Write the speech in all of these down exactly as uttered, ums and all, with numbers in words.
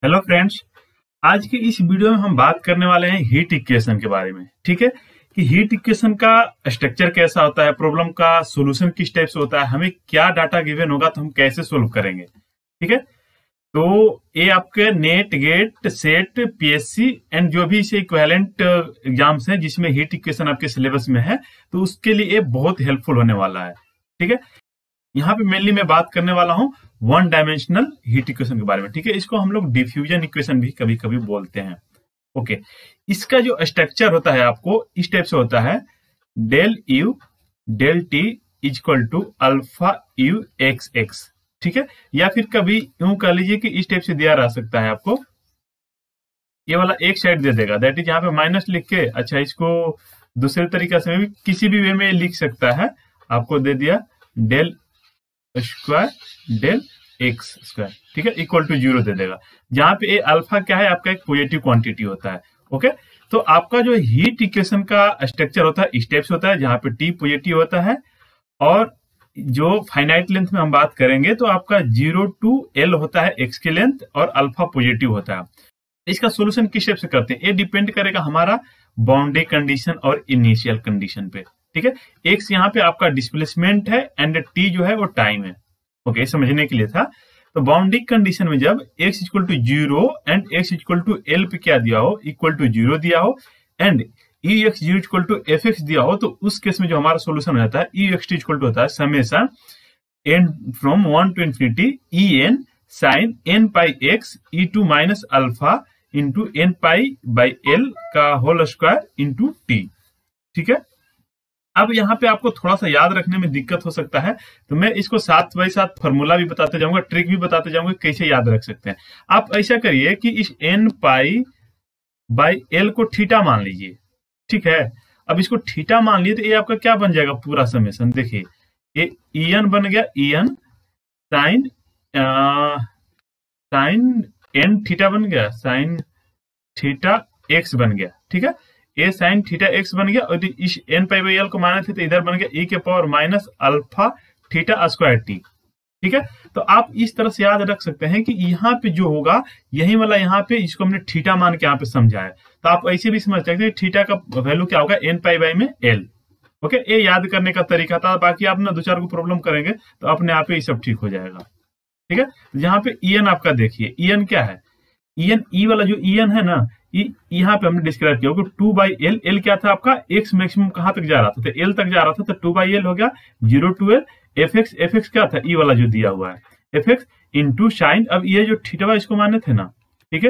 Hello friends, आज की इस वीडियो में हम बात करने वाले हैं हीट इक्वेशन के बारे में। ठीक है कि हीट इक्वेशन का स्ट्रक्चर कैसा होता है, प्रॉब्लम का सॉल्यूशन किस टाइप से होता है, हमें क्या डाटा गिवन होगा तो हम कैसे सोल्व करेंगे। ठीक है, तो ये आपके NET GATE SET PSC and जो भी इसे इक्विवेलेंट एग्जाम्स हैं जिसमें हीट इक्वेशन आपके सिलेबस में है, तो उसके लिए ये बहुत हेल्पफुल होने वाला है। ठीक है, यहाँ पे मेनली मैं बात करने वाला हूँ वन डायमेंशनल हीट इक्वेशन के बारे में। ठीक है, इसको हम लोग डिफ्यूजन इक्वेशन भी कभी कभी बोलते हैं। ओके, इसका जो स्ट्रक्चर होता है आपको इस टाइप से होता है, del u del t equal to alpha u x x. ठीक है, या फिर कभी यूं कह लीजिए कि इस टाइप से दिया रह सकता है आपको, ये वाला एक साइड दे देगा, दैट इज यहाँ पे माइनस लिख के, अच्छा इसको दूसरे तरीके से भी किसी भी वे में लिख सकता है, आपको दे दिया del square del x square. ठीक है, इक्वल टू जीरो दे देगा, जहां पे ए अल्फा क्या है आपका एक पॉजिटिव क्वांटिटी होता है। ओके, तो आपका जो हीट इक्वेशन का स्ट्रक्चर होता है इस टाइप से होता है, जहां पे टी पॉजिटिव होता है और जो फाइनाइट लेंथ में हम बात करेंगे तो आपका जीरो टू एल होता है एक्स की लेंथ और अल्फा पॉजिटिव होता है। इसका सोल्यूशन किस टाइप से करते हैं, ये डिपेंड करेगा हमारा बाउंड्री कंडीशन और इनिशियल कंडीशन पे। ठीक है, एक्स यहाँ पे आपका डिस्प्लेसमेंट है एंड टी जो है वो टाइम है। ओके, समझने के लिए था। तो बाउंड्री कंडीशन में जब x equal to zero and x equal to l पे क्या दिया हो, इक्वल टू जीरो दिया हो and e x zero equal to f x दिया हो, तो उस केस में जो हमारा सोल्यूशन रहता है e x t equal to होता है summation n from one to infinity e n sine n pi x e to minus alpha into n pi by l का होल स्क्वायर इंटू टी। ठीक है, अब यहाँ पे आपको थोड़ा सा याद रखने में दिक्कत हो सकता है, तो मैं इसको साथ बाई साथ फॉर्मूला भी बताते जाऊंगा, ट्रिक भी बताते जाऊंगा कैसे याद रख सकते हैं। आप ऐसा करिए कि इस एन पाई बाई एल को थीटा मान लीजिए। ठीक है, अब इसको थीटा मान लिए तो ये आपका क्या बन जाएगा पूरा समेशन, देखिए ये ई एन बन गया, e n sine sine n theta बन गया, साइन थीटा एक्स बन गया। ठीक है, ए साइन थीटा एक्स बन गया और इस एन पाई बाई एल को माने थे तो इधर बन गया ई के power minus alpha theta square t. ठीक है, तो आप इस तरह से याद रख सकते हैं कि यहाँ पे जो होगा यही वाला, यहाँ पे इसको हमने थीटा मान के यहाँ पे समझा है, तो आप ऐसे भी समझ सकते हैं थीटा का वैल्यू क्या होगा एन पाई बाई में एल। ओके, ये याद करने का तरीका था, बाकी आप ना दो चार को प्रॉब्लम करेंगे तो अपने आप ही सब ठीक हो जाएगा। ठीक है, यहाँ पे ई एन आपका देखिए, ई एन क्या है, ई एन ई वाला जो ई एन है ना, यहाँ पे हमने डिस्क्राइब किया कि टू बाई एल, एल क्या था आपका एक्स मैक्सिमम कहां तक जा रहा था, तो एल तक जा रहा था, तो टू बाई एल हो गया zero to l, f x f x क्या था ई वाला जो दिया हुआ है एफ एक्स इंटू साइन, अब ये जो थीटा इसको माने थे ना, ठीक है,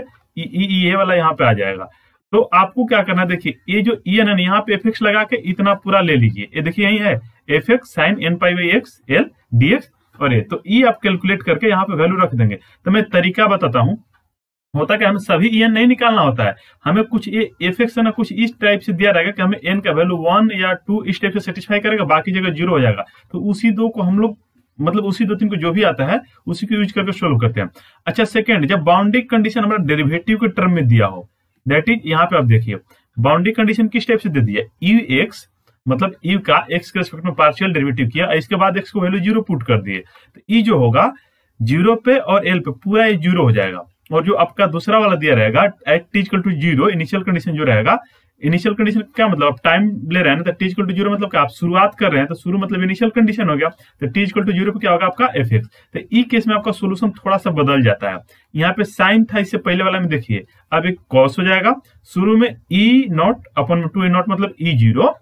ये वाला यहाँ पे आ जाएगा। तो आपको क्या करना है, देखिए ये जो ई एन है यहाँ पे एफ एक्स लगा के इतना पूरा ले लीजिए, ये देखिए यही है f x sine n pi by x l d x, और ये तो ई आप कैलकुलेट करके यहाँ पे वैल्यू रख देंगे। तो मैं तरीका बताता हूँ, होता क्या हमें सभी ई एन नहीं निकालना होता है, हमें कुछ ये एफ एक्स ना कुछ इस टाइप से दिया रहेगा कि हमें एन का वैल्यू वन या टू इस टाइप से सेटिस्फाई करेगा, बाकी जगह जीरो हो जाएगा, तो उसी दो को हम लोग मतलब उसी दो तीन को जो भी आता है उसी को यूज करके सोल्व करते हैं। अच्छा, सेकंड, जब बाउंड्री कंडीशन हमारा डेरिवेटिव के टर्म में दिया हो, दैट इज यहाँ पे आप देखिए बाउंड्री कंडीशन किस टाइप से दे दिया, यू एक्स मतलब यू का एक्स के रिस्पेक्ट में पार्शियल डेरिवेटिव किया, इसके बाद एक्स को वैल्यू जीरो पुट कर दिए, तो ई जो होगा जीरो पे और एल पे पूरा ये जीरो हो जाएगा, और जो आपका दूसरा वाला दिया रहेगा at t equal to zero, initial condition जो रहेगा, इनिशियल कंडीशन क्या मतलब आप टाइम ले रहे हैं ना, तो टी इक्वल टू जीरो मतलब क्या आप शुरुआत कर रहे हैं, तो शुरू मतलब इनिशियल कंडीशन हो गया, तो टी इक्वल टू जीरो पे क्या होगा आपका एफ एक्स। तो ई केस में आपका सोल्यूशन थोड़ा सा बदल जाता है, यहाँ पे साइन था इससे पहले वाला में, देखिए अब एक कॉस हो जाएगा, शुरू में ई नॉट अपन में टू ए नॉट मतलब e zero,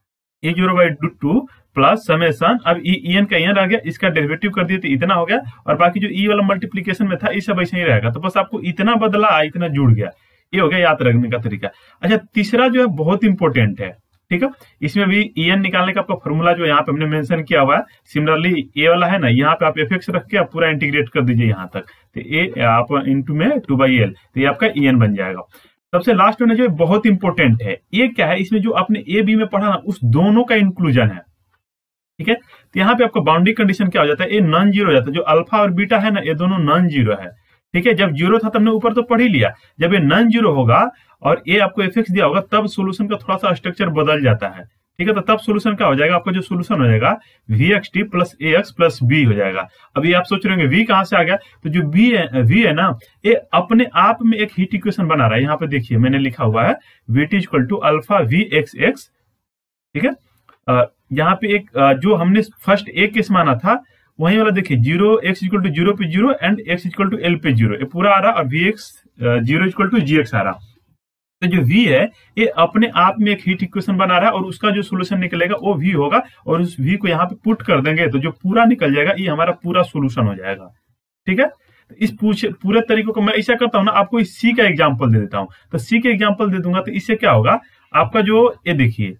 e zero by two plus summation, अब ई एन का एन रह गया, इसका डेरिवेटिव कर दिए तो इतना हो गया, और बाकी जो ई वाला मल्टीप्लीकेशन में था ये सब ऐसे ही रहेगा, तो बस आपको इतना बदला इतना जुड़ गया, ये हो गया याद रखने का तरीका। अच्छा, तीसरा जो है बहुत इंपॉर्टेंट है, ठीक है, इसमें भी ई एन निकालने का आपका फॉर्मूला जो यहाँ पे हमने मेंशन किया हुआ है, सिमिलरली ए वाला है ना, यहाँ पे आप एफ एक्स रख के आप पूरा इंटीग्रेट कर दीजिए यहाँ तक, तो ए आप इंटू में टू बाई एल, तो ये आपका ई एन बन जाएगा। सबसे लास्ट में जो बहुत इंपॉर्टेंट है, ये क्या है, इसमें जो आपने ए बी में पढ़ा ना उस दोनों का इंक्लूजन है। ठीक है, तो यहाँ पे आपका बाउंड्री कंडीशन क्या हो जाता है, ये नॉन जीरो हो जाता है, जो अल्फा और बीटा है ना ये दोनों नॉन जीरो है। ठीक है, जब जीरो था तब हमने ऊपर तो पढ़ ही लिया, जब ये नॉन जीरो होगा और ये आपको एफ एक्स दिया होगा तब सोल्यूशन का थोड़ा सा स्ट्रक्चर बदल जाता है। ठीक है। तो तब सोल्यूशन क्या हो जाएगा, आपका जो सोल्यूशन हो जाएगा v x t plus a x plus b हो जाएगा। अभी आप सोच रहे होंगे वी कहां से आ गया, तो जो बी है वी है ना, ये अपने आप में एक हीट इक्वेशन बना रहा है। यहाँ पे देखिए मैंने लिखा हुआ है v t equal to alpha v x x, ठीक है। अ, यहाँ पे एक अ, जो हमने फर्स्ट ए केस माना था वही वाला देखिए, zero x equal to zero पे zero and x equal to l पे जीरो, ये पूरा आ रहा और v x zero equal to g x आ रहा। तो जो v है ये अपने आप में एक हीट इक्वेशन बना रहा है और उसका जो सोल्यूशन निकलेगा वो v होगा, और उस v को यहाँ पे पुट कर देंगे तो जो पूरा निकल जाएगा ये हमारा पूरा सोल्यूशन हो जाएगा, ठीक है। तो इस पूछे पूरे तरीकों को मैं ऐसा करता हूँ ना, आपको इस c का एग्जाम्पल दे देता हूँ। तो c का एग्जाम्पल दे दूंगा तो इससे क्या होगा, आपका जो ये देखिए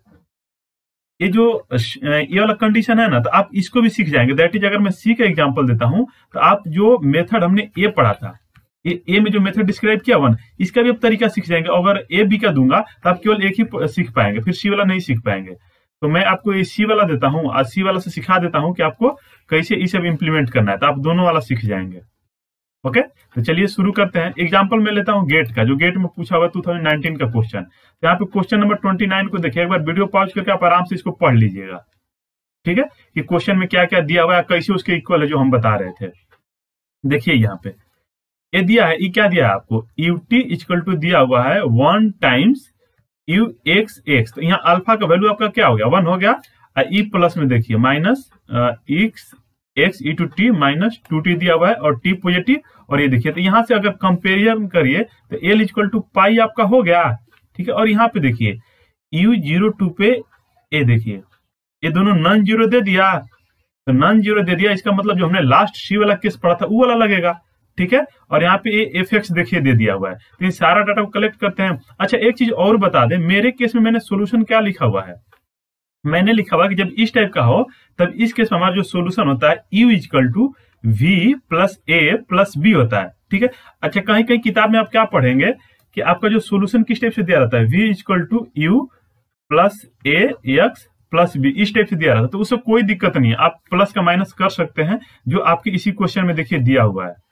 ये जो ये वाला कंडीशन है ना, तो आप इसको भी सीख जाएंगे। दैट इज, अगर मैं सी का एग्जांपल देता हूं तो आप जो मेथड हमने ए पढ़ा था, ये ए में जो मेथड डिस्क्राइब किया वन, इसका भी अब तरीका सीख जाएंगे। अगर ए बी का दूंगा तो आप केवल एक ही सीख पाएंगे, फिर सी वाला नहीं सीख पाएंगे। तो मैं आपको ये सी वाला देता हूँ और सी वाला से सिखा देता हूँ कि आपको कैसे ये सब इंप्लीमेंट करना है, तो आप दोनों वाला सीख जाएंगे। ओके, तो चलिए शुरू करते हैं। एग्जांपल में लेता हूं गेट का, जो गेट में पूछा हुआ टू थाउजेंड नाइनटीन का क्वेश्चन। तो यहाँ पे क्वेश्चन नंबर ट्वेंटी नाइन को देखिए, एक बार वीडियो पॉज करके आप आराम से इसको पढ़ लीजिएगा, ठीक है, कि क्वेश्चन में क्या क्या दिया हुआ है, कैसे उसके इक्वल है जो हम बता रहे थे। देखिए यहाँ पे ये दिया है, ये क्या दिया है आपको, यू टी इक्वल टू दिया हुआ है one times u x x. तो यहाँ अल्फा का वैल्यू आपका क्या हो गया, वन हो गया। ई प्लस में देखिए minus x x e to t minus two t दिया हुआ है और टी पॉजिटिव। और ये देखिए, तो यहाँ से अगर कंपेरिजन करिए तो एल इक्वल टू पाई आपका हो गया, ठीक है। और यहाँ पे देखिए यू जीरो टू पे ए देखिए ये दोनों नॉन जीरो दे दिया, तो नॉन जीरो दे दिया, इसका मतलब जो हमने लास्ट सी वाला केस पढ़ा था वो वाला लगेगा, ठीक है। और यहाँ पे एफ एक्स देखिए दे दिया हुआ है। तो ये सारा डाटा को कलेक्ट करते हैं। अच्छा एक चीज और बता दें, मेरे केस में मैंने सोल्यूशन क्या लिखा हुआ है, मैंने लिखा हुआ कि जब इस टाइप का हो तब इस केस में हमारा जो सोल्यूशन होता है u equal to v plus a plus b होता है, ठीक है। अच्छा कहीं कहीं किताब में आप क्या पढ़ेंगे कि आपका जो सोल्यूशन किस टाइप से दिया रहता है, v equal to u plus a x plus b, इस टाइप से दिया रहता है। तो उससे कोई दिक्कत नहीं है, आप प्लस का माइनस कर सकते हैं, जो आपके इसी क्वेश्चन में देखिए दिया हुआ है।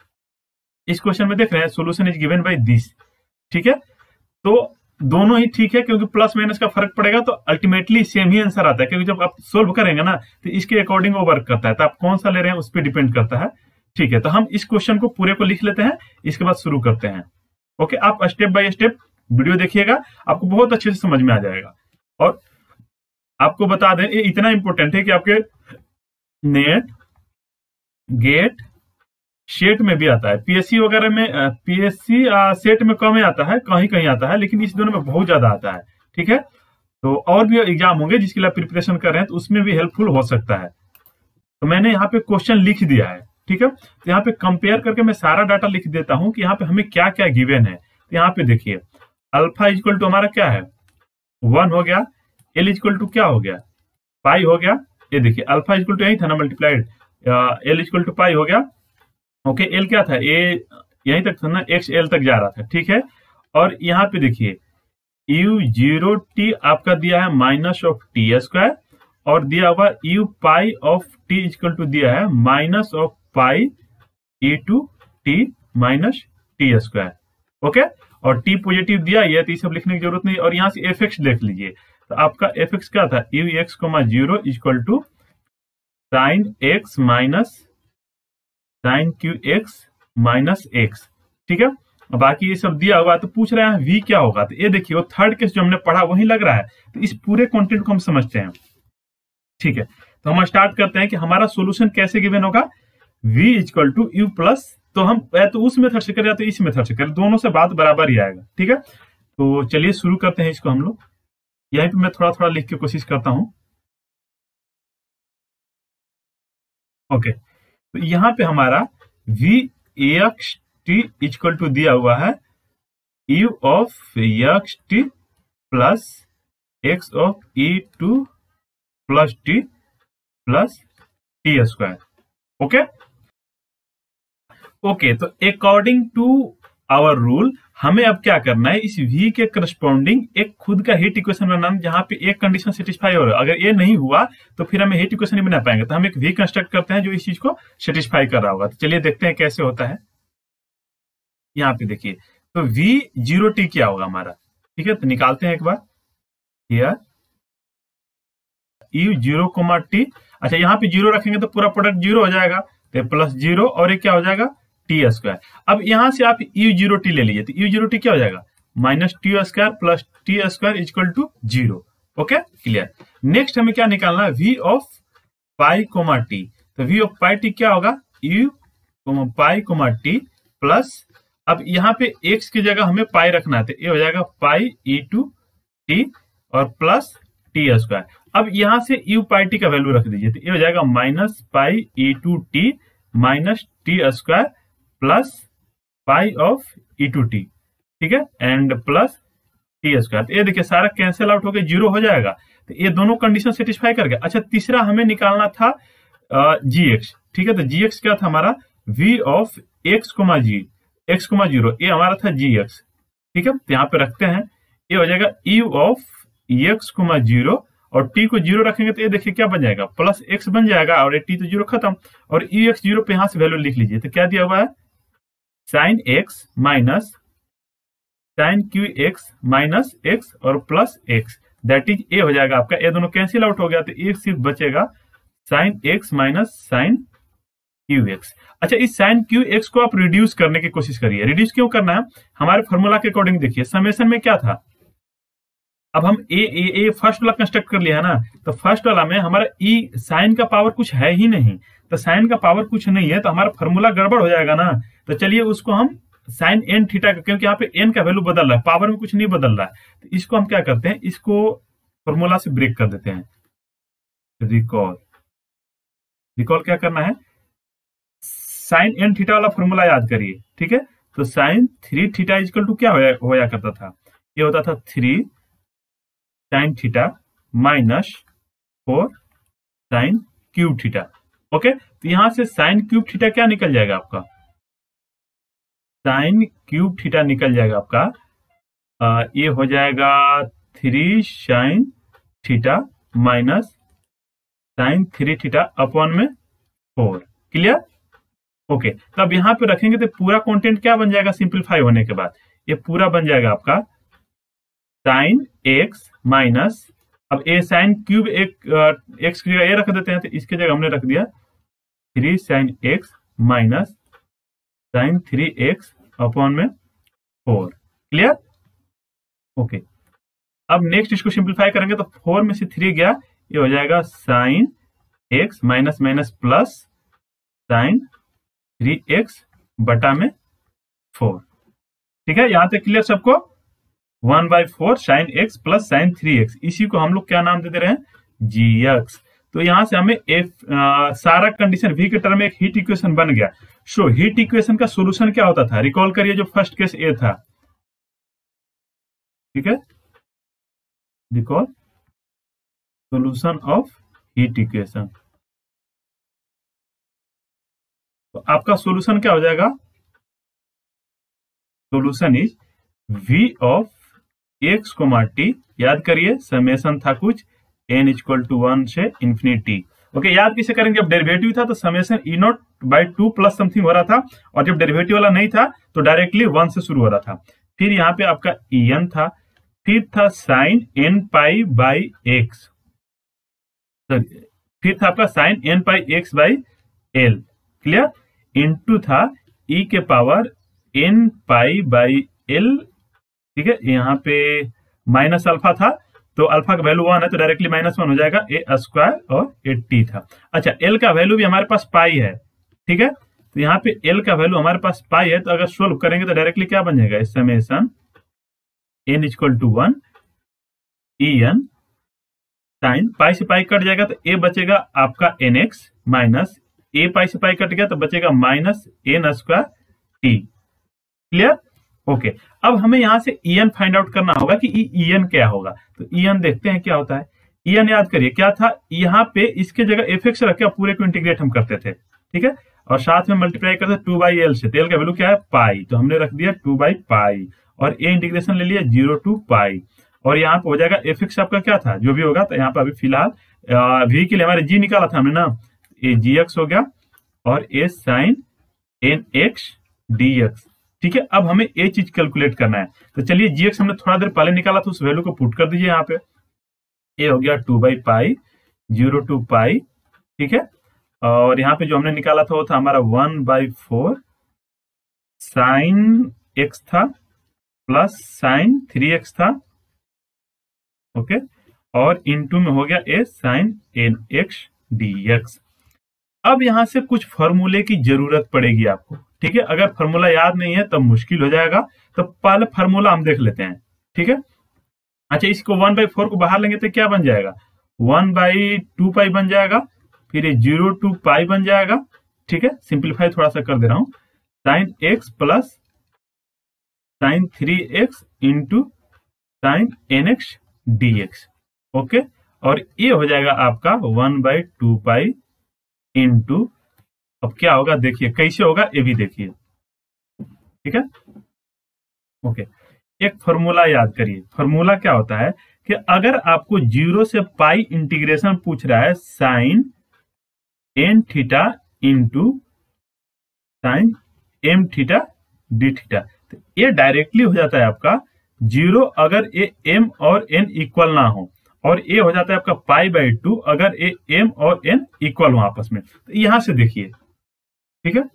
इस क्वेश्चन में देख रहे हैं solution is given by this, ठीक है। तो दोनों ही ठीक है, क्योंकि प्लस माइनस का फर्क पड़ेगा तो अल्टीमेटली सेम ही आंसर आता है, क्योंकि जब आप सोल्व करेंगे ना तो इसके अकॉर्डिंग वो वर्क करता है। तो आप कौन सा ले रहे हैं उस पर डिपेंड करता है, ठीक है। तो हम इस क्वेश्चन को पूरे को लिख लेते हैं, इसके बाद शुरू करते हैं। ओके, आप स्टेप बाय स्टेप वीडियो देखिएगा, आपको बहुत अच्छे से समझ में आ जाएगा। और आपको बता दें ये इतना इंपॉर्टेंट है कि आपके नेट गेट सेट में भी आता है, पीएससी वगैरह में, पीएससी सेट में कम ही आता है, कहीं कहीं आता है, लेकिन इस दोनों में बहुत ज्यादा आता है, ठीक है। तो और भी एग्जाम होंगे जिसके लिए आप प्रिपरेशन कर रहे हैं तो उसमें भी हेल्पफुल हो सकता है। तो मैंने यहाँ पे क्वेश्चन लिख दिया है, ठीक है। तो यहाँ पे कंपेयर करके मैं सारा डाटा लिख देता हूँ कि यहाँ पे हमें क्या क्या गिवन है। तो यहाँ पे देखिए अल्फा इक्वल टू हमारा क्या है, वन हो गया। एल इक्वल टू क्या हो गया, पाई हो गया। ये देखिए अल्फा इक्वल टू यही था ना multiplied, l equal to pi हो गया। ओके, एल क्या था, ए यहीं तक था ना, एक्स एल तक जा रहा था, ठीक है। और यहाँ पे देखिए यू जीरो टी आपका दिया है माइनस ऑफ टी स्क्वायर, और दिया हुआ u pi of t equal to दिया है minus of pi e to t minus t square. Okay, और टी पॉजिटिव दिया है तो ये सब लिखने की जरूरत नहीं। और यहाँ से एफ एक्स देख लीजिए, तो आपका एफ एक्स क्या था, u x comma zero equal to sine x minus sine cube x minus x, ठीक है। बाकी ये सब दिया हुआ है। तो पूछ रहे हैं v क्या होगा, तो ये देखिए वो थर्ड केस जो हमने पढ़ा वही लग रहा है। तो इस पूरे कंटेंट को हम समझते हैं, ठीक है। तो हम स्टार्ट करते हैं कि हमारा सॉल्यूशन कैसे गिवन होगा, v equal to u plus, तो हम या तो उस मेथड से करें या तो इस मेथड से करें, दोनों से बात बराबर ही आएगा, ठीक है। तो चलिए शुरू करते हैं इसको हम लोग। यहीं पे मैं थोड़ा थोड़ा लिख के कोशिश करता हूँ। ओके, तो यहाँ पे हमारा v x t equal to दिया हुआ है u of x t plus x of e to plus t plus t square. Okay okay, तो अकॉर्डिंग टू आवर रूल हमें अब क्या करना है, इस v के करस्पॉन्डिंग एक खुद का हीट इक्वेशन बनाना, जहां पे एक कंडीशन सेटिस्फाई हो रहा है। अगर ये नहीं हुआ तो फिर हमें हीट इक्वेशन नहीं बना पाएंगे। तो हम एक v कंस्ट्रक्ट करते हैं जो इस चीज को सेटिस्फाई कर रहा होगा। तो चलिए देखते हैं कैसे होता है। यहाँ पे देखिए, तो v जीरो टी क्या होगा हमारा, ठीक है। तो निकालते हैं एक बार, here u zero comma t. अच्छा यहाँ पे जीरो रखेंगे तो पूरा प्रोडक्ट जीरो हो जाएगा, तो प्लस जीरो और ये क्या हो जाएगा टी स्क्वायर। अब यहाँ से आप यू जीरो टी ले लीजिए, तो यू जीरो टी क्या हो जाएगा minus t square plus t square equal to zero. Okay clear. Next हमें क्या निकालना है, v of pi comma t. तो वी ऑफ पाई टी क्या होगा, u pi comma t plus, अब यहाँ पे x की जगह हमें पाई रखना है, तो ये हो जाएगा पाई ई टू टी और प्लस टी स्क्वायर। अब यहाँ से यू पाई टी का वैल्यू रख दीजिए, तो ये हो जाएगा minus pi e to t minus t square plus pi of e to t, ठीक है, एंड प्लस टी स्क्वायर। तो ये देखिए सारा कैंसिल आउट होकर जीरो हो जाएगा, तो ये दोनों कंडीशन सेटिस्फाई कर गया। अच्छा तीसरा हमें निकालना था जी एक्स, ठीक है, तो जी एक्स क्या था हमारा, v of x comma g x comma zero, ये हमारा था जी एक्स, ठीक है, तो यहाँ पे रखते हैं, ये हो जाएगा u of x comma zero और टी को जीरो रखेंगे तो ये देखिए क्या बन जाएगा प्लस एक्स बन जाएगा और ये टी तो जीरो खत्म, और यू एक्स जीरो पे यहाँ से वैल्यू लिख लीजिए, तो क्या दिया हुआ है sine x minus sine cube x minus x और plus x, that is a हो जाएगा आपका, ये दोनों कैंसिल आउट हो गया तो एक सिर्फ बचेगा sine x minus sine cube x. अच्छा इस साइन क्यू एक्स को आप रिड्यूस करने की कोशिश करिए। रिड्यूस क्यों करना है, हमारे फॉर्मूला के अकॉर्डिंग देखिए समेशन में क्या था, अब हम ए ए ए फर्स्ट वाला कंस्ट्रक्ट कर लिया है ना, तो फर्स्ट वाला में हमारा ई साइन का पावर कुछ है ही नहीं, तो साइन का पावर कुछ नहीं है तो हमारा फॉर्मूला गड़बड़ हो जाएगा ना। तो चलिए उसको हम साइन एन थीटा का, क्योंकि यहाँ पे एन का वैल्यू बदल रहा है, पावर में कुछ नहीं बदल रहा है, तो इसको हम क्या करते हैं, इसको फॉर्मूला से ब्रेक कर देते हैं। रिकॉल रिकॉल क्या करना है, साइन एन थीटा वाला फॉर्मूला याद करिए, ठीक है, तो sine three theta equal to क्या होया होया करता था, ये होता था three sine theta minus four sine cube theta. Okay, तो यहां से साइन क्यूब थीटा क्या निकल जाएगा आपका, साइन क्यूब थीटा निकल जाएगा आपका, आ, ये हो जाएगा three sine theta minus sine three theta upon में फोर। क्लियर। ओके, तो अब यहां पे रखेंगे तो पूरा कंटेंट क्या बन जाएगा, सिंपलीफाई होने के बाद ये पूरा बन जाएगा आपका साइन एक्स माइनस, अब ए साइन क्यूब एक एक्स की जगह ए रख देते हैं, तो इसके जगह हमने रख दिया three sine x minus sine three x upon में फोर। क्लियर। ओके, अब नेक्स्ट इसको सिंपलीफाई करेंगे तो फोर में से थ्री गया, ये हो जाएगा sine x minus minus plus sine three x बटा में फोर। ठीक है, यहां तक क्लियर सबको, one by four sine x plus sine three x, इसी को हम लोग क्या नाम दे दे रहे हैं, जी एक्स। तो यहां से हमें एफ आ, सारा कंडीशन वी के टर्म में एक हीट इक्वेशन बन गया। सो हीट इक्वेशन का सोल्यूशन क्या होता था, रिकॉल करिए, जो फर्स्ट केस ए था, ठीक है, recall solution of heat equation, तो आपका सोल्यूशन क्या हो जाएगा, solution is v of x comma t, याद करिए समेशन था कुछ n इक्वल टू वन से इंफिनिटी। ओके, याद किसे करेंगे, जब डेरिवेटिव था तो summation e naught by two plus something हो रहा था, और जब डेरिवेटिव वाला नहीं था तो डायरेक्टली वन से शुरू हो रहा था। फिर यहाँ पे आपका en था, फिर था sine n pi by x, फिर था आपका sine n pi x by l. Clear. Into था e के power n pi by l, ठीक है, यहाँ पे माइनस अल्फा था, तो अल्फा का वैल्यू वन है तो डायरेक्टली माइनस वन हो जाएगा, ए स्क्वायर और ए टी था। अच्छा, एल का वैल्यू भी हमारे पास पाई है, ठीक है, तो यहाँ पे एल का वैल्यू हमारे पास पाई है, तो अगर सोल्व करेंगे तो डायरेक्टली क्या बन जाएगा, summation n equal to one e n sine pi से पाई कट जाएगा, तो ए बचेगा आपका n x minus a pi से पाई कट गया तो बचेगा minus n square t. Clear. Okay, अब हमें यहां से en फाइंड आउट करना होगा कि en क्या होगा, तो en देखते हैं क्या होता है। en याद करिए क्या था, यहाँ पे इसके जगह एफ एक्स रख के पूरे को इंटीग्रेट हम करते थे, ठीक है, और साथ में मल्टीप्लाई करते टू बाई एल से, एल का वैल्यू क्या है पाई, तो हमने रख दिया टू बाई पाई, और ए इंटीग्रेशन ले लिया जीरो टू पाई, और यहाँ पे हो जाएगा एफ एक्स आपका क्या था, जो भी होगा, तो यहाँ पे अभी फिलहाल वी के लिए हमारे जी निकाला था हमने ना, ए जी एक्स हो गया और a sine n x d x. ठीक है, अब हमें ये चीज कैलकुलेट करना है, तो चलिए जी एक्स हमने थोड़ा देर पहले निकाला था, उस वैल्यू को पुट कर दीजिए यहाँ पे, ए हो गया two by pi zero to pi, ठीक है। और यहाँ पे जो हमने निकाला था वो था हमारा one by four sine x था प्लस साइन थ्री एक्स था, ओके। और इनटू में हो गया a sine n x d x. अब यहां से कुछ फॉर्मूले की जरूरत पड़ेगी आपको, ठीक है। अगर फॉर्मूला याद नहीं है तब मुश्किल हो जाएगा, तो पहले फॉर्मूला हम देख लेते हैं, ठीक है। अच्छा, इसको वन बाई फोर को बाहर लेंगे तो क्या बन जाएगा, वन बाई टू पाई बन जाएगा, फिर ये जीरो टू पाई बन जाएगा, ठीक है। सिंप्लीफाई थोड़ा सा कर दे रहा हूं, sine x plus sine three x into sine n x d x, okay. और ये हो जाएगा आपका one by two pi into, अब क्या होगा देखिए, कैसे होगा ये भी देखिए, ठीक है, ओके। एक फॉर्मूला याद करिए, फॉर्मूला क्या होता है कि अगर आपको जीरो से पाई इंटीग्रेशन पूछ रहा है sine n theta into sine m theta d theta, तो ये डायरेक्टली हो जाता है आपका जीरो अगर ये एम और एन इक्वल ना हो, और ये हो जाता है आपका पाई बाई टू अगर ये एम और एन इक्वल हो आपस में। तो यहां से देखिए, ठीक है,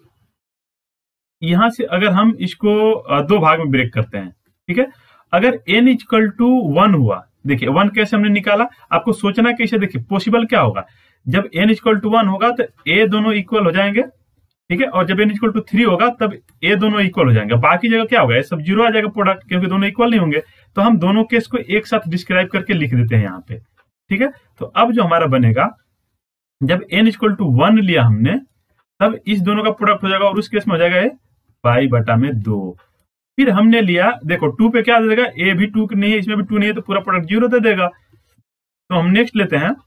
यहां से अगर हम इसको दो भाग में ब्रेक करते हैं, ठीक है। अगर n इक्वल टू वन हुआ, देखिए वन कैसे हमने निकाला, आपको सोचना कैसे, देखिए पॉसिबल क्या होगा, जब n इक्वल टू वन होगा तो a दोनों इक्वल हो जाएंगे, ठीक है। और जब n इक्वल टू थ्री होगा तब a दोनों इक्वल हो जाएंगे, बाकी जगह क्या होगा, ये सब जीरो आ जाएगा प्रोडक्ट, क्योंकि दोनों इक्वल नहीं होंगे। तो हम दोनों केस को एक साथ डिस्क्राइब करके लिख देते हैं यहाँ पे, ठीक है। तो अब जो हमारा बनेगा, जब n इक्वल टू वन लिया हमने, तब इस दोनों का प्रोडक्ट हो जाएगा और उस केस में हो जाएगा ये पाई बटा में दो। फिर हमने लिया, देखो टू पे क्या दे देगा, ए भी टू नहीं है, इसमें भी टू नहीं है, तो पूरा प्रोडक्ट जीरो दे देगा। तो हम नेक्स्ट लेते हैं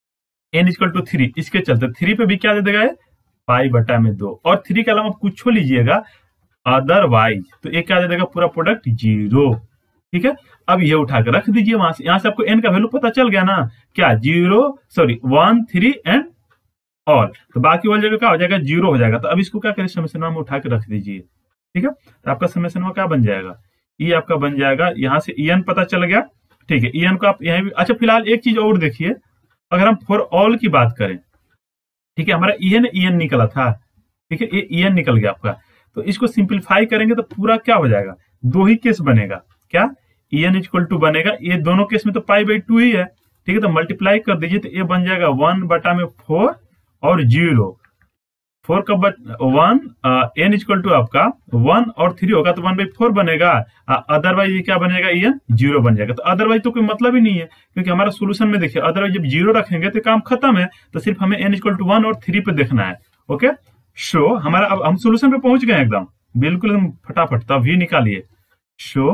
n इक्वल टू थ्री, इसके चलते थ्री पे भी क्या दे देगा, पाई बटा में दो। और थ्री के अलावा कुछ लीजिएगा अदरवाइज, तो ये क्या दे देगा, पूरा प्रोडक्ट जीरो, ठीक है। अब ये उठा के रख दीजिए वहां से, यहां से आपको n का वैल्यू पता चल गया ना, क्या zero sorry one three and all, तो बाकी वाली जगह क्या हो जाएगा, जीरो हो जाएगा। तो अब इसको क्या करें, समेशन में उठा के रख दीजिए, ठीक है। तो आपका समेशन में क्या बन जाएगा, ई आपका बन जाएगा, यहां से ई एन पता चल गया, ठीक है। ई एन को आप यहां भी, अच्छा फिलहाल एक चीज और देखिए, अगर हम फॉर ऑल की बात करें, ठीक है, हमारा ई एन ई एन निकला था, ठीक है, ये ई एन निकल गया आपका। तो इसको सिंप्लीफाई करेंगे तो पूरा क्या हो जाएगा, दो ही केस बनेगा, क्या ई एन इक्वल टू बनेगा, ये दोनों केस में तो पाई बाई टू ही है, ठीक है। तो मल्टीप्लाई कर दीजिए तो ये बन जाएगा वन बटा में फोर और जीरो, फोर का वन, एन इक्वल टू आपका वन और थ्री होगा तो वन बाई फोर बनेगा, अदरवाइज ये क्या बनेगा, ई एन जीरो बन जाएगा। तो अदरवाइज तो कोई मतलब ही नहीं है, क्योंकि हमारा सोल्यूशन में देखिए अदरवाइज जब जीरो रखेंगे तो काम खत्म है, तो सिर्फ हमें एन इक्वल टू वन और थ्री पे देखना है, ओके। शो हमारा, अब हम सोल्यूशन पे पहुंच गए एकदम बिल्कुल एकदम फटाफट, तब वी निकालिए, शो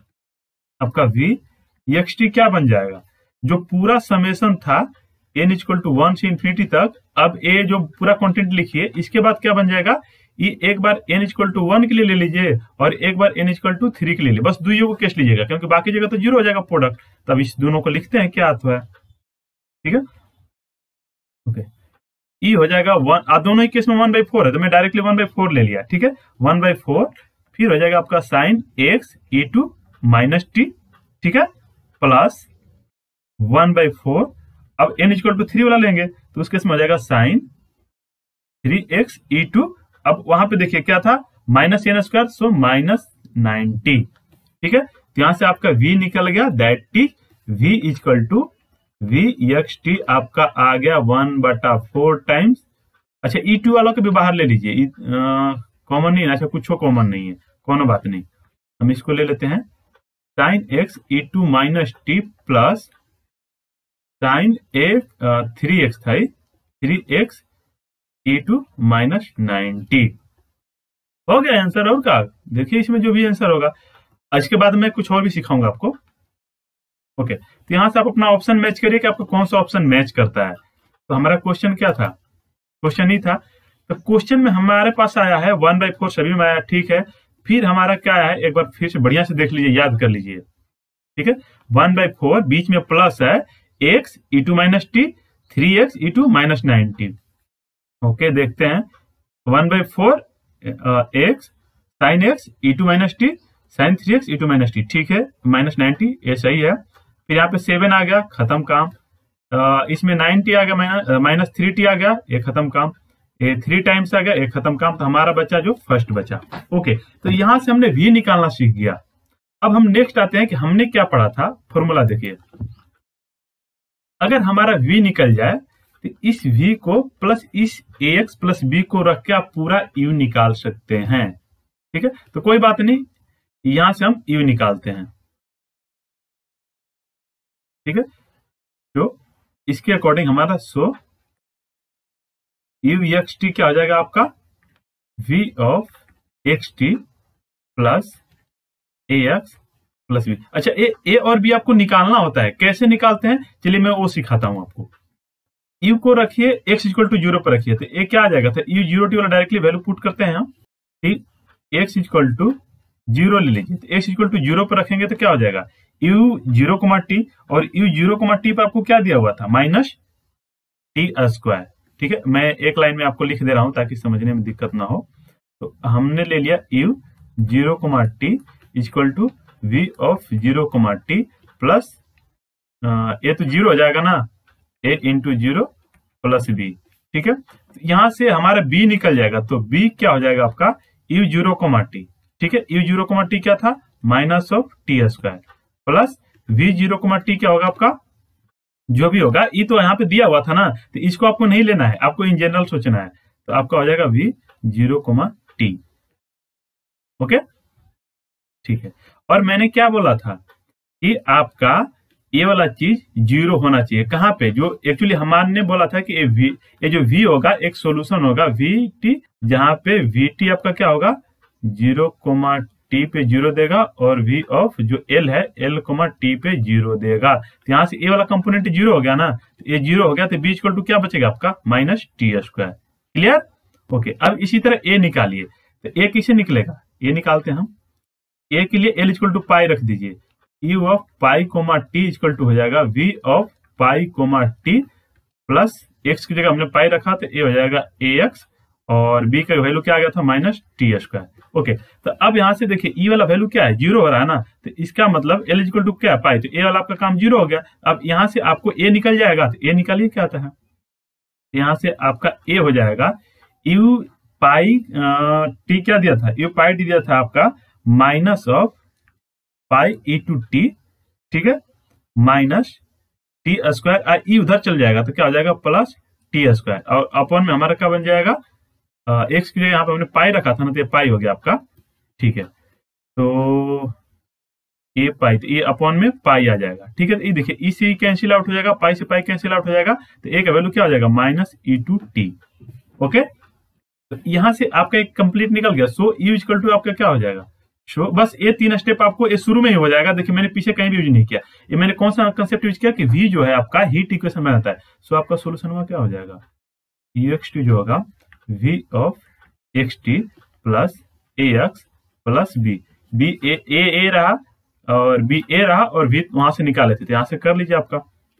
आपका वी एक्स टी क्या बन जाएगा, जो पूरा समेशन था n इक्वल टू वन से इन्फिनिटी तक, अब ए जो पूरा कंटेंट लिखिए, इसके बाद क्या बन जाएगा, ये एक बार n इक्वल टू वन के लिए ले लीजिए और एक बार n इक्वल टू थ्री के लिए लीजिए, बस दुइयों को केस लीजिएगा, क्योंकि बाकी जगह तो जीरो हो जाएगा प्रोडक्ट। तब इस दोनों को लिखते हैं क्या आता है, ठीक है, ओके। ई हो जाएगा वन, आ दोनों ही केस में वन बाई फोर है, तो मैं डायरेक्टली वन बाई फोर ले लिया, ठीक है, वन बाई फोर, फिर हो जाएगा आपका sine x e to minus t, ठीक है, प्लस वन बाई फोर, अब n इक्वल टू थ्री वाला लेंगे तो उसके में हो जाएगा sine three x e to, अब वहां पे देखिए क्या था, minus n square, so minus nine t, ठीक है। तो यहां से आपका v निकल गया, that is v equal to v x t आपका आ गया वन बटा फोर टाइम्स, अच्छा ई टू वालों को भी बाहर ले लीजिए, कॉमन नहीं है, अच्छा कुछ कॉमन नहीं है, कोनो बात नहीं, हम इसको ले लेते हैं, sine x e to minus t plus sine a three x था, three x e to minus nine t, हो गया आंसर। और क्या देखिए, इसमें जो भी आंसर होगा, आज के बाद मैं कुछ और भी सिखाऊंगा आपको, ओके। तो यहां से आप अपना ऑप्शन मैच करिए कि आपको कौन सा ऑप्शन मैच करता है। तो हमारा क्वेश्चन क्या था, क्वेश्चन ही था, तो क्वेश्चन में हमारे पास आया है वन बाई फोर, सभी में आया, ठीक है। फिर हमारा क्या है, एक बार फिर से बढ़िया से देख लीजिए, याद कर लीजिए, ठीक है, वन बाई फोर बीच में प्लस है x e to minus t, three x e to minus nine t, okay. देखते हैं, one by four x sine x e to minus t, sine three x e to minus t, ठीक है, minus ninety, ये सही है। फिर यहाँ पे सेवन आ गया, खत्म काम, आ, इसमें नाइन टी आ गया, माइनस माइनस थ्री टी आ गया, ये खत्म काम। ये थ्री टाइम्स आ गया, ये खत्म काम। तो हमारा बचा जो फर्स्ट बचा। ओके, तो यहां से हमने v निकालना सीख गया। अब हम नेक्स्ट आते हैं कि हमने क्या पढ़ा था। फॉर्मूला देखिए, अगर हमारा v निकल जाए तो इस v को प्लस इस ax प्लस b को रख के आप पूरा u निकाल सकते हैं। ठीक है, तो कोई बात नहीं, यहां से हम u निकालते हैं। ठीक है, तो इसके अकॉर्डिंग हमारा सो u एक्स टी क्या हो जाएगा आपका, v of x t plus a x plus b. अच्छा, ए ए और बी आपको निकालना होता है, कैसे निकालते हैं चलिए मैं वो सिखाता हूं आपको। u को रखिए x इक्वल टू जीरो पर रखिए, तो ए क्या आ जाएगा, तो u जीरो टी वाला डायरेक्टली वैल्यू पुट करते हैं हम। ठीक, x इक्वल टू जीरो ले लीजिए, तो x इक्वल टू जीरो पर रखेंगे तो क्या हो जाएगा, u जीरो कोमा टी, और u जीरो कोमा टी पर आपको क्या दिया हुआ था, माइनस टी स्क्वायर। ठीक है, मैं एक लाइन में आपको लिख दे रहा हूं ताकि समझने में दिक्कत ना हो। तो हमने ले लिया u zero comma t equal to v of zero comma t plus ये तो जीरो हो जाएगा ना, a into zero plus b. ठीक है, यहां से हमारा b निकल जाएगा, तो b क्या हो जाएगा आपका, u जीरो कोमा टी। ठीक है, u जीरो कोमा टी क्या था, minus of t square plus v zero comma t क्या होगा आपका, जो भी होगा, ई तो यहाँ पे दिया हुआ था ना, तो इसको आपको नहीं लेना है, आपको इन जनरल सोचना है। तो आपका हो जाएगा v zero comma t. Okay, ठीक है, और मैंने क्या बोला था कि आपका ये वाला चीज जीरो होना चाहिए। कहाँ पे, जो एक्चुअली हमारे बोला था कि ये v, ये जो v होगा एक सॉल्यूशन होगा वी टी, जहां पे वी टी आपका क्या होगा, जीरो कोमा टी पे जीरो देगा, और v ऑफ जो l है l कोमा टी पे जीरो देगा। तो यहाँ से ये वाला कंपोनेंट जीरो हो गया ना, तो ये जीरो हो गया, तो b इक्वल टू क्या बचेगा आपका, minus t square. Clear? Okay, अब इसी तरह a निकालिए, तो a किसे निकलेगा, ये निकालते हैं हम। a के लिए l इक्वल टू पाई रख दीजिए, u of pi comma t equal to हो जाएगा v of pi comma t plus x की जगह हमने पाई रखा, तो ये हो जाएगा ax, और b का वैल्यू क्या आ गया था, माइनस टी स्क्वायर। ओके, तो अब यहां से देखिए e वाला वैल्यू क्या है, जीरो हो रहा है ना, तो इसका मतलब l इक्वल टू क्या है, पाई, तो a वाला आपका काम जीरो हो गया। अब यहाँ से आपको a निकल जाएगा, तो a निकालिए क्या आता है, यहाँ से आपका a हो जाएगा u पाई टी क्या दिया था, u पाई टी दिया था आपका minus of pi e to t. ठीक है, माइनस टी स्क्वायर, ई उधर चल जाएगा तो क्या हो जाएगा, प्लस टी स्क्वायर, और अपॉन में हमारा क्या बन जाएगा, एक्स की जगह यहाँ पे हमने पाई रखा था ना, तो ये पाई हो गया आपका। ठीक है, तो ये पाई, तो ये अपॉन में पाई आ जाएगा। ठीक है, तो ये देखिए ई से कैंसिल आउट हो जाएगा, पाई से पाई कैंसिल आउट हो जाएगा, तो ए का वैल्यू क्या हो जाएगा, minus e to t. Okay, तो यहां से आपका एक कंप्लीट निकल गया। सो यू इक्वल टू आपका क्या हो जाएगा, शो बस ये तीन स्टेप आपको ये शुरू में ही हो जाएगा। देखिए मैंने पीछे कहीं भी यूज नहीं किया, ये मैंने कौन सा कंसेप्ट यूज किया कि v जो है आपका हीट इक्वेशन में रहता है। सो आपका सोल्यूशन हुआ क्या हो जाएगा, यू एक्स टी जो होगा v of x t plus a x plus b, b a a a रहा और बी ए रहा, और v वहां से निकाले थे, तो यहां से कर लीजिए आपका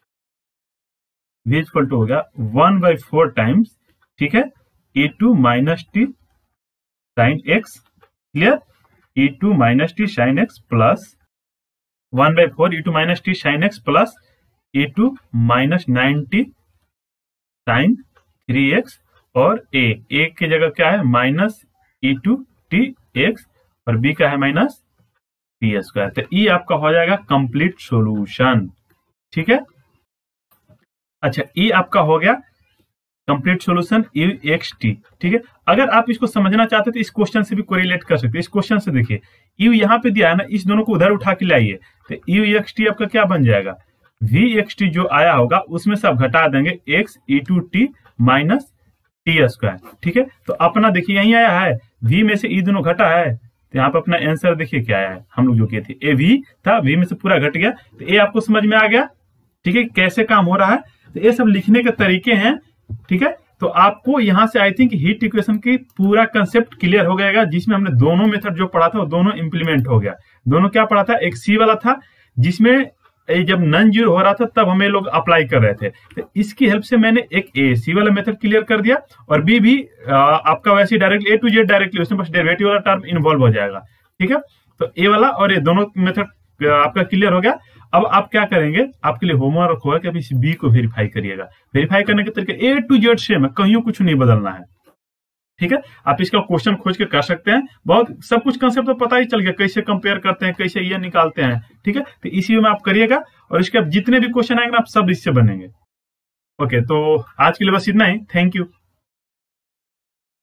v इक्वल टू हो गया वन बाई फोर टाइम्स, ठीक है, e to minus t sine x. Clear, e to minus t sine x plus one by four e to minus t sine x plus e to minus nine t sine three x, और a a की जगह क्या है, minus e to t x, और b का है minus t square. तो e आपका हो जाएगा कंप्लीट सॉल्यूशन। ठीक है, अच्छा e आपका हो गया complete solution u x t. ठीक है, अगर आप इसको समझना चाहते हैं तो इस क्वेश्चन से भी कोरिलेट कर सकते हैं। इस क्वेश्चन से देखिए u यहाँ पे दिया है ना, इस दोनों को उधर उठा के लाइए, तो यू एक्स टी आपका क्या बन जाएगा, v एक्स टी जो आया होगा उसमें से आप घटा देंगे x e to t minus t square. ठीक है, तो अपना देखिए यही आया है, v में से ई दोनों घटा है, तो यहाँ पे अपना आंसर देखिए क्या आया है, हम लोग जो किए थे ए v था, v में से पूरा घट गया, तो ए आपको समझ में आ गया। ठीक है, कैसे काम हो रहा है, तो ये सब लिखने के तरीके हैं। ठीक है, तो आपको यहां से आई थिंक हीट इक्वेशन की पूरा कंसेप्ट क्लियर हो गएगा, जिसमें हमने दोनों मेथड जो पढ़ा था वो दोनों इंप्लीमेंट हो गया। दोनों क्या पढ़ा था, एक सी वाला था जिसमें जब नन जीरो हो रहा था तब हमें लोग अप्लाई कर रहे थे, तो इसकी हेल्प से मैंने एक ए सी वाला मेथड क्लियर कर दिया, और बी भी आ, आपका वैसे direct a to z directly उसमें बस डेरिवेटिव वाला टर्म इन्वॉल्व हो जाएगा। ठीक है, तो ए वाला और ये दोनों मेथड आपका क्लियर हो गया। अब आप क्या करेंगे, आपके लिए होमवर्क होगा कि आप इस बी को वेरीफाई करिएगा। वेरीफाई करने के तरीके ए टू जेड सेम है, कहीं कुछ नहीं बदलना है, ठीक है। आप इसका क्वेश्चन खोज के कर सकते हैं, बहुत सब कुछ कंसेप्ट तो पता ही चल गया, कैसे कंपेयर करते हैं, कैसे ये निकालते हैं, ठीक है। तो इसी में आप करिएगा और इसके जितने भी क्वेश्चन आएंगे आप सब इससे बनेंगे। ओके, तो आज के लिए बस इतना ही। Thank you.